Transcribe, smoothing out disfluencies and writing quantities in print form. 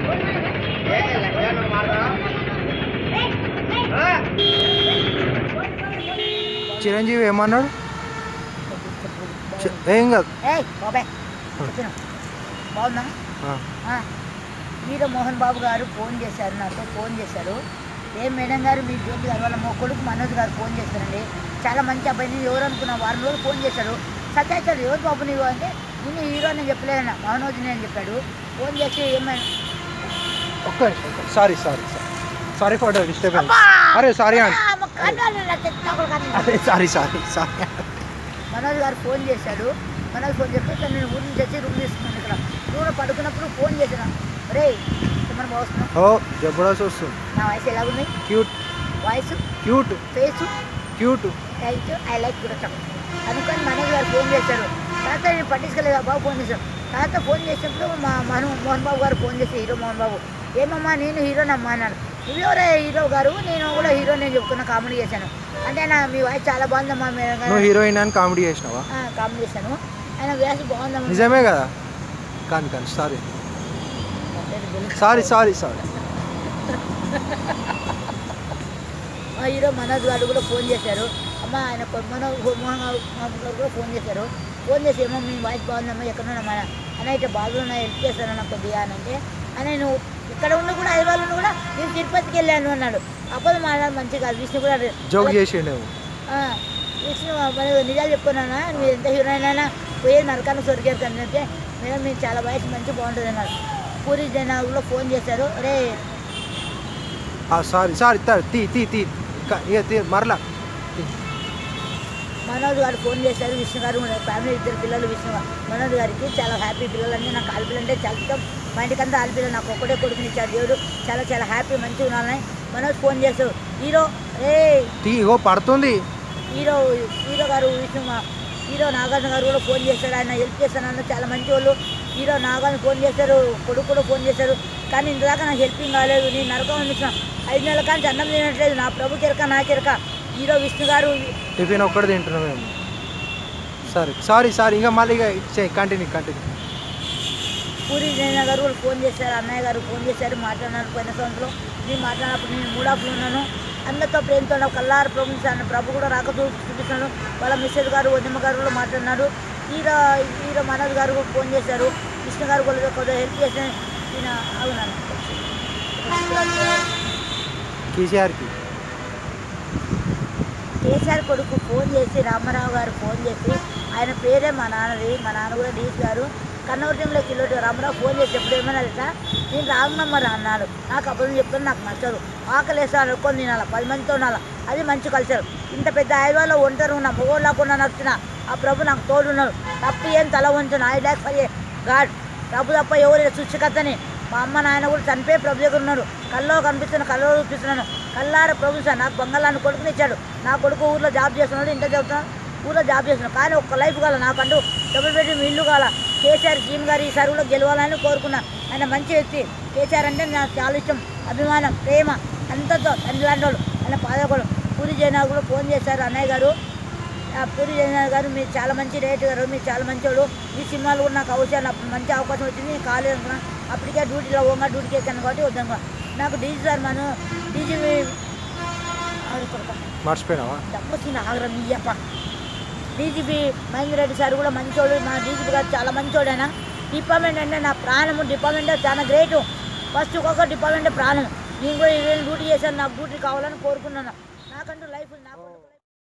చిరంజీవి ఏమన్నాడు? ఏం కాదు. బాగుందా? హీరో మోహన్ బాబు గారు ఫోన్ చేశారు, నాతో ఫోన్ చేశారు. ఏం మేడం గారు మీ జ్యోతి గారు వాళ్ళ మా కొడుకు మనోజ్ గారు ఫోన్ చేశారండి, చాలా మంచి అబ్బాయి, నేను ఎవరు అనుకున్నా. వారం రోజులు ఫోన్ చేశాడు. సత్యాచాడు ఎవరు బాబు నీవు అంటే, నేను హీరో నేను చెప్పలేదన్న, మనోజ్ నేను చెప్పాడు. ఫోన్ చేసి ఏమైనా sorry sorry sorry for the disturbance. అరే సారీ అండి, sorry sorry sorry. Manoj garu phone చేశాడు. మనోజ్ ఫోన్ చేస్తే నేను ఊరి నుంచి వచ్చి రూమ్ తీసుకున్నాను. ఇక్కడ రూమ్లో పడుకున్నప్పుడు ఫోన్ చేసిన, రే మనం వస్తున్నాం. ఓ జబర్దస్త్ వస్తుంది. నా వాయిస్ ఎలా ఉంది? Cute voice, cute face cute. Thank you, I like కూడా అనుకొని మనోజ్ గారు ఫోన్ చేశాడు. తర్వాత నేను పట్టించుకోలేదు, బాబు ఫోన్ చేశాడు. తర్వాత ఫోన్ చేసినప్పుడు మా మోహన్ బాబు గారు ఫోన్ చేసి, హీరో మోహన్ బాబు, ఏమమ్మా నేను హీరోనమ్మా అన్నాడు. నువ్వెవరే హీరో గారు? నేను కూడా హీరో నేను చెప్తున్నా, కామెడీ చేశాను. అంటే నా మీ వాయిస్ చాలా బాగుందమ్మా. నువ్వు హీరోయిన్ అని కామెడీ చేసినావా? కామెడీ చేశాను. ఆయన వాయిస్ బాగుందమ్మా. నిజమే కదా? కాదు కానీ సారీ సారీ సారీ సారీ. మా హీరో మనోజ్ గారు కూడా ఫోన్ చేశారు. అమ్మ ఆయన మోహన్ గారు కూడా ఫోన్ చేశారు. ఫోన్ చేసి ఏమో మీ వాయిస్ బాగుందమ్మా, ఎక్కడున్నామ్మా అని అయితే బాధలు ఉన్నాయి, హెల్ప్ చేస్తానన్నా కొద్దిగా అని అంటే, అని నువ్వు ఇక్కడ ఉండి కూడా హైదరాబాద్ ఉండి కూడా నేను తిరుపతికి వెళ్ళాను అన్నాడు. అప్పుడు మాట్లాడి మంచిగా విష్ణు కూడా జోక్ చేసిండు. విష్ణు మరి నిజాలు చెప్పుకున్నానా, మీరు ఎంత హీరోయిన్ అయినా పోయేది నరకాన్ని సొరికారు కానీ అంటే, మేడం మీకు చాలా వాయిస్ మంచిగా బాగుంటుంది అన్నాడు. పూరి జనాలు ఫోన్ చేశారు. రే సారీ సారీ తీ తీ తీ తీ మరలా. మనోజ్ గారు ఫోన్ చేశారు. విష్ణు గారు ఫ్యామిలీ 2 పిల్లలు. మనోజ్ గారికి చాలా హ్యాపీ. పిల్లలన్నీ నాకు ఆడపిల్లలు అంటే చాలా ఇష్టం. మా ఇంటికంతా ఆడపిల్లలు, నాకు ఒక్కటే కొడుకునిచ్చాడు దేవుడు. చాలా చాలా హ్యాపీ, మంచిగా ఉన్నాలని మనోజ్ ఫోన్ చేశారు. హీరో పడుతుంది. హీరో గారు హీరో నాగార్జున గారు కూడా ఫోన్ చేశారు. ఆయన హెల్ప్ చేస్తానన్న చాలా మంచి వాళ్ళు. హీరో నాగార్జున ఫోన్ చేశారు, కొడుకు కూడా ఫోన్ చేశారు. కానీ ఇంతదాకా నాకు హెల్పింగ్ కాలేదు. నేను నరకం అనిపించిన 5 నెలల కానీ అన్నం తినట్లేదు. నా ప్రభు కెరక నా కెరక. హీరో విష్ణు గారు టిఫిన్ ఒక్కటి తింటున్నాం మేము. సరే సారీ సారీ, ఇంకా మళ్ళీ కంటిన్యూ. పూరి జైన గారు కూడా ఫోన్ చేశారు. అన్నయ్య గారు ఫోన్ చేశారు, మాట్లాడినారు. పోయిన సంవత్సరం నేను మాట్లాడినప్పుడు నేను మూడాఫ్లో ఉన్నాను. అందరితో ప్రేమతో నాకు కల్లారు ప్రోగ్రామ్స్ ప్రభు కూడా రాక చూపిస్తున్నాను. వాళ్ళ మిస్సెస్ గారు వదిమ గారు కూడా మాట్లాడినారు. హీరో మనోజ్ గారు కూడా ఫోన్ చేశారు. కృష్ణ గారు కూడా కొద్దిగా హెల్ప్ చేశాను. నేను అవునాను. కేసీఆర్ కొడుకు ఫోన్ చేసి, రామారావు గారు ఫోన్ చేసి, ఆయన పేరే మా నాన్నది, మా నాన్న కూడా డీసీ గారు కన్నవరంలో కిలోటి. రామారావు ఫోన్ చేసి ఎప్పుడు ఏమన్నా తెలుసా, నేను రామనమ్మరు అన్నాడు. నాకు అప్పుడు చెప్తాను, నాకు నచ్చదు. ఆకలి వేస్తా అనుకొని తినాలి, 10 మందితో ఉండాలి, అది మంచి కల్చర్. ఇంత పెద్ద హైదరాబాద్లో ఒంటరి ఉన్నా, మొగోళ్ళకుండా నచ్చిన ఆ ప్రభు నాకు తోడున్నాడు. తప్పు ఏం తల వంచును, ఐ డాక్ ఫర్ ఏ గాడ్. ప్రభు తప్ప ఎవరు సృష్టికర్తని. మా అమ్మ నాయన కూడా చనిపోయి ప్రభు దగ్గర ఉన్నాడు. కల్లో కనిపిస్తున్నాను, కల్లో చూపిస్తున్నాను. కల్లార ప్రభు సార్ నాకు బంగాళాన్ని కొడుకుని ఇచ్చాడు. నా కొడుకు ఊర్లో జాబ్ చేస్తున్నాడు, ఇంటర్ చదువుతున్నాడు, ఊర్లో జాబ్ చేస్తున్నాడు. కానీ ఒక్క లైఫ్ కాల నాకంటూ డబుల్ బెడ్రూమ్ ఇల్లు కాల. కేసీఆర్ జీఎం గారు ఈసారి కూడా గెలవాలని కోరుకున్నా. ఆయన మంచి వ్యక్తి. కేసీఆర్ అంటే నాకు చాలా ఇష్టం, అభిమానం, ప్రేమ అంతతో తండ్రి లాంటి వాళ్ళు. ఆయన పాదకుడు. పూరి జగన్నాథ్ కూడా ఫోన్ చేశారు. అన్నయ్య గారు, పూరి జగన్నాథ్ గారు మీరు చాలా మంచి రేటు గారు, మీరు చాలా మంచోడు. ఈ సినిమాలు కూడా నాకు అవసరం, అప్పుడు మంచి అవకాశం వచ్చింది, నేను కాలేదు అనుకున్నాను. అప్పటికే డ్యూటీలో డ్యూటీకి ఎక్కాను కాబట్టి వద్దాను. నాకు డీజీ సార్ మనం డీజీ మర్చిపోయినావా డబ్బు వచ్చింది ఆగ్రహం ఇయ్యప్ప. డీజీపీ మహేంద్ర రెడ్డి సార్ కూడా మంచోడు. మా డీజీపీ గారు చాలా మంచోడు. ఆయన డిపార్ట్మెంట్ అంటే నా ప్రాణము. డిపార్ట్మెంట్ చాలా గ్రేటు. ఫస్ట్ ఒక్కొక్క డిపార్ట్మెంట్ ప్రాణం. నేను కూడా 20 డ్యూటీ చేశాను, నాకు డ్యూటీ కావాలని కోరుకున్నాను. నాకంటూ లైఫ్ నాకు